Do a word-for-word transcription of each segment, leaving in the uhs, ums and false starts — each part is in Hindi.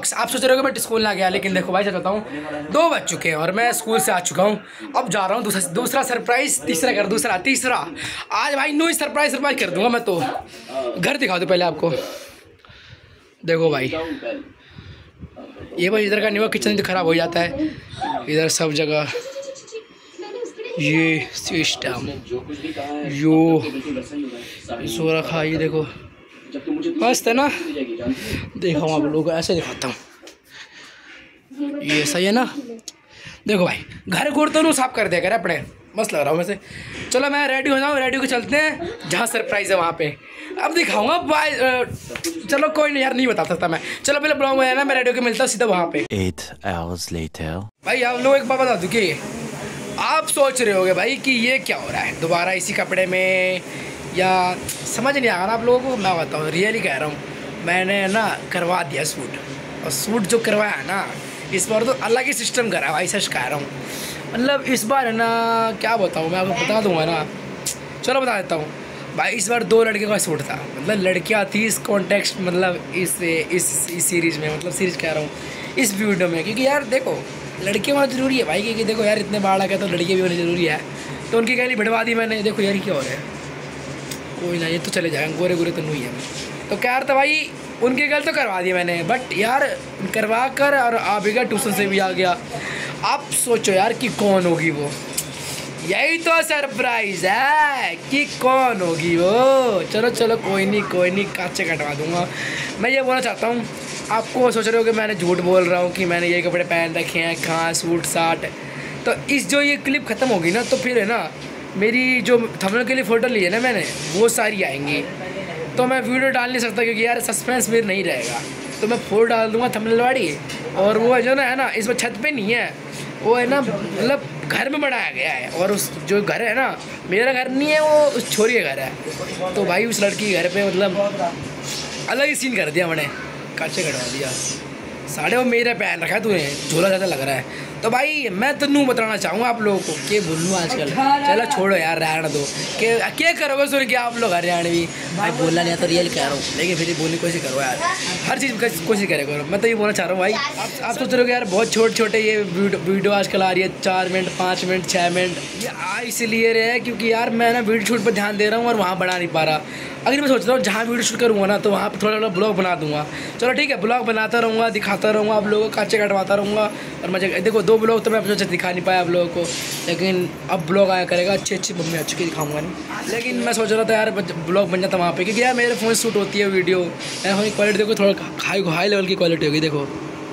ब्लॉग्स। आप सोच रहे हो कि मैं स्कूल ना गया, लेकिन देखो भाई, बताता हूँ दो बज चुके हैं और मैं स्कूल से आ चुका हूँ। अब जा रहा हूँ दूसरा दूसरा सरप्राइज, तीसरा कर दूसरा तीसरा आज भाई नो सरप्राइज सरप्राइज कर दूंगा मैं। तो घर दिखा दो पहले आपको। देखो भाई, ये भाई इधर का नहीं हुआ, किचन तो खराब हो जाता है इधर सब जगह। ये सिस्टम यो सो रखा, ये देखो मस्त है ना। देखो आप लोगों को ऐसे दिखाता हूँ, ये सही है ना। देखो भाई, घर घूर तो नहीं साफ कर दिया करे अपने, मस्त लग रहा हूँ वैसे। चलो मैं रेडी हो जाऊँ, रेडी होकर चलते हैं जहाँ सरप्राइज है वहाँ पे। अब दिखाऊंगा भाई, चलो कोई नहीं यार, नहीं बता सकता मैं। चलो पहले ब्लॉग में है ना, मैं रेडी होकर मिलता हूँ सीधा वहाँ पे। Eight hours later. भाई आप लोग एक बात बता दूँ कि आप सोच रहे होगे भाई कि ये क्या हो रहा है दोबारा इसी कपड़े में, या समझ नहीं आ रहा आप लोगों को। मैं बताऊँ, रियली कह रहा हूँ, मैंने ना करवा दिया सूट। और सूट जो करवाया है ना, इस बार तो अलग ही सिस्टम करा है भाई, सच कह रहा हूँ। मतलब इस बार है ना, क्या बताऊँ मैं आपको, बता दूँगा ना। चलो बता देता हूँ भाई, इस बार दो लड़के का सूट था। मतलब लड़कियाँ थी इस कॉन्टेक्स्ट, मतलब इस इस इस सीरीज़ में, मतलब सीरीज़ कह रहा हूँ इस वीडियो में। क्योंकि यार देखो, लड़कियाँ होना ज़रूरी है भाई, क्योंकि देखो यार इतने बाढ़ आ गए तो लड़कियाँ भी होनी ज़रूरी है। तो उनकी कहली बढ़वा दी मैंने। देखो यार क्या हो रहा है, कोई ना, ये तो चले जाएंगे, गोरे गोरे तो नहीं है। तो क्या यार था भाई, उनके गल तो करवा दिया मैंने, बट यार करवा कर और आ भी गया, ट्यूशन से भी आ गया। आप सोचो यार कि कौन होगी वो, यही तो सरप्राइज है कि कौन होगी वो। चलो चलो कोई नहीं कोई नहीं, काचे कटवा दूंगा। मैं ये बोलना चाहता हूँ, आपको सोच रहे हो कि मैंने झूठ बोल रहा हूँ कि मैंने ये कपड़े पहन रखे हैं, कहाँ सूट साट। तो इस जो ये क्लिप ख़त्म होगी ना, तो फिर है ना, मेरी जो थंबनेल के लिए फ़ोटो ली है ना मैंने, वो सारी आएंगी। तो मैं वीडियो डाल नहीं सकता क्योंकि यार सस्पेंस फिर नहीं रहेगा। तो मैं फोटो डाल दूँगा थंबनेल वाली। और वो जो ना है ना, इसमें छत पे नहीं है, वो है ना मतलब घर में बनाया गया है। और उस जो घर है ना, मेरा घर नहीं है, वो उस छोरी का घर है। तो भाई उस लड़की के घर पे मतलब अलग ही सीन कर दिया मैंने, काचे कटवा दिया। साढ़े वो मेरे पहन रखा है तूने, झोला ज़्यादा लग रहा है। तो भाई मैं तो नू बताना चाहूँगा आप लोगों को कि बोलूँ आजकल, चलो छोड़ो यार, रहने दो कि क्या करोगे सुन के आप लोग हरियाणवी। भाई बोलना नहीं तो रियल कह रहा हूँ, लेकिन फिर बोलने की कोशिश करो यार, हर चीज़ कोशिश करे करो। मैं तो ये बोलना चाह रहा हूँ भाई, आप आप सोच रहे हो कि यार बहुत छोटे छोटे ये वीडियो आजकल आ रही है, चार मिनट पाँच मिनट छः मिनट। ये आ इसलिए रहे क्योंकि यार मैं ना वीडियो शूट पर ध्यान दे रहा हूँ और वहाँ बना नहीं पा रहा। अगर मैं सोच रहा हूँ जहाँ वीडियो शूट करूँगा ना, तो वहाँ पर थोड़ा थोड़ा ब्लॉग बना दूँगा। चलो ठीक है, ब्लॉग बनाता रहूँगा, दिखाता रहूँगा आप लोगों को, काचे कटवाता रहूँगा और मजा। देखो दो ब्लॉग तो मैं अपने दिखा नहीं पाया आप लोगों को, लेकिन अब ब्लॉग आया करेगा, अच्छी अच्छी मम्मी अच्छी की दिखाऊंगा नहीं। लेकिन मैं सोच रहा था यार ब्लॉग बन जाता वहाँ पे, क्योंकि यार मेरे फ़ोन शूट होती है वीडियो। क्वालिटी देखो, थोड़ा हाई हाई लेवल की क्वालिटी होगी। देखो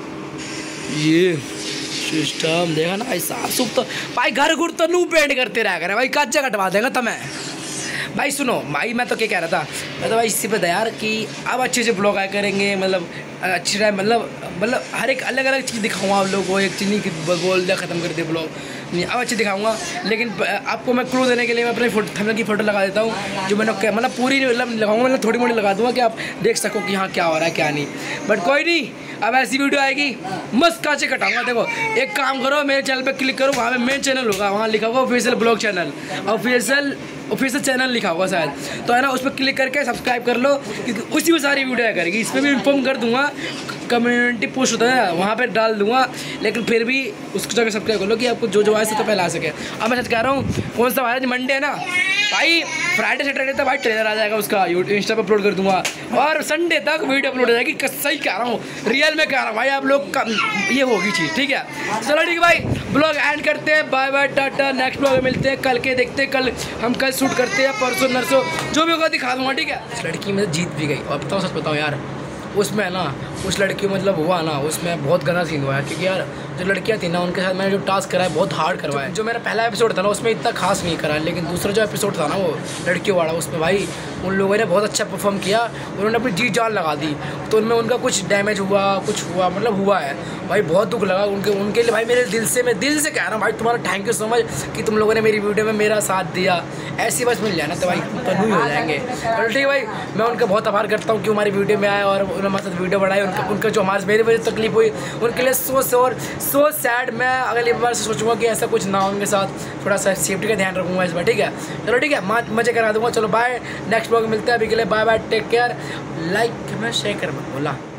ये सिस्टम देखा ना भाई, साफ सुफ तो भाई घर घुर तो नू पेंट करते रह करे भाई, काचा कटवा देगा तुम्हें भाई। सुनो भाई, मैं तो क्या कह रहा था, मैं तो भाई इसी पे था यार कि अब अच्छे से ब्लॉग आया करेंगे, मतलब अच्छी टाइम, मतलब मतलब हर एक अलग अलग चीज़ दिखाऊंगा आप लोगों को। एक चीज़ नहीं कि बोल दिया ख़त्म कर दिया ब्लॉग, नहीं अब अच्छी दिखाऊंगा। लेकिन आपको मैं क्लू देने के लिए मैं अपने फोटो थंबनेल की फ़ोटो लगा देता हूँ, जो मैंने मतलब पूरी मतलब लगाऊंगा, मतलब थोड़ी मोटी लगा दूँगा कि आप देख सको कि हाँ क्या हो रहा है क्या नहीं। बट कोई नहीं, अब ऐसी वीडियो आएगी मस्त काचे कटाऊंगा। देखो एक काम करो, मेरे चैनल पे क्लिक करो, वहाँ पे मेन चैनल होगा, वहाँ लिखा होगा official blog channel, official official channel लिखा होगा शायद, तो है ना, उस पर क्लिक करके सब्सक्राइब कर लो, क्योंकि उसी में सारी वीडियो आया करेगी। इस पर भी इन्फॉर्म कर दूंगा, कम्युनिटी पोस्ट होता है वहाँ पे डाल दूंगा, लेकिन फिर भी उसको जाकर सब्सक्राइब कर लो कि आपको जो जो आए तो पहले आ सके। अब मैं सच कह रहा हूँ, कौन सा आज मंडे है ना भाई, फ्राइडे सैटरडे तक भाई ट्रेलर आ जाएगा उसका, यूट्यूब इंस्टा पर अपलोड कर दूंगा, और संडे तक वीडियो अपलोड हो जाएगी। सही कह रहा हूँ, रियल में कह रहा हूँ भाई, आप लोग का ये होगी चीज़, ठीक है। चलो ठीक है भाई, ब्लॉग एंड करते हैं, bye bye tata. Next blog में मिलते हैं, कल के देखते हैं, कल हम कल शूट करते हैं, परसों नरसों जो भी होगा दिखा दूँगा, ठीक है। उस लड़की में जीत भी गई, और बताओ सच बताओ यार, उसमें ना उस लड़की मतलब हुआ ना, उसमें बहुत गंदा सीन हुआ है। क्योंकि यार जो लड़कियां थी ना, उनके साथ मैंने जो टास्क करा है बहुत हार्ड करवाया है। जो मेरा पहला एपिसोड था ना, उसमें इतना खास नहीं करा, लेकिन दूसरा जो एपिसोड था ना वो लड़कियों वाला, उसमें भाई उन लोगों ने बहुत अच्छा परफॉर्म किया, उन्होंने अपनी जी जान लगा दी। तो उनमें उनका कुछ डैमेज हुआ, कुछ हुआ, मतलब हुआ है भाई, बहुत दुख लगा उनके उनके लिए भाई। मेरे दिल से मैं दिल से कह रहा हूँ भाई, तुम्हारा थैंक यू सो मच कि तुम लोगों ने मेरी वीडियो में मेरा साथ दिया। ऐसी बस मिल जाए ना तो भाई तनु हो जाएंगे। चलो ठीक है भाई, मैं उनका बहुत आभार करता हूँ कि हमारी वीडियो में आए और उन्होंने हमारे साथ वीडियो बढ़ाई। उनका उनका जो हमारे मेरी वजह से तकलीफ हुई, उनके लिए सो सो सो सैड। मैं अगली बार से सोचूंगा कि ऐसा कुछ ना हो उनके साथ, थोड़ा सा सेफ्टी का ध्यान रखूँगा इस बार, ठीक है। चलो ठीक है, मजे करा दूँगा। चलो बाय, नेक्स्ट ब्लॉग मिलते हैं, अभी के लिए bye bye, take care. Like comment share कर बोला।